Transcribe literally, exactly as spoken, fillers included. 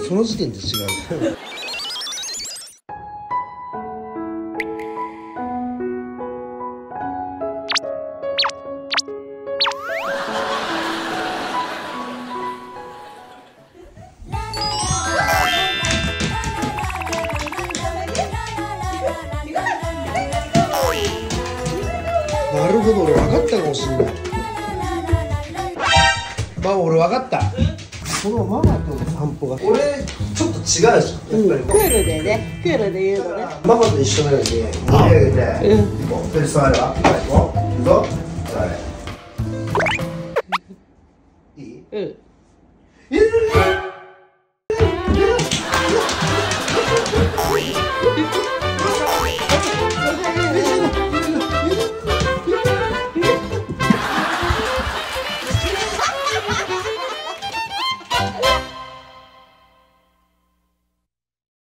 その時点で違う。なるほど、俺分かったかもしれない。まあ俺分かった。このママとの散歩が俺ちょっと違うでしょ、やっぱり、うん、 クールでね、クールで言うのね。 ママと一緒のように盛り上げて、うん、こうで座るわ。はい、こういくぞ。いい？うん。えー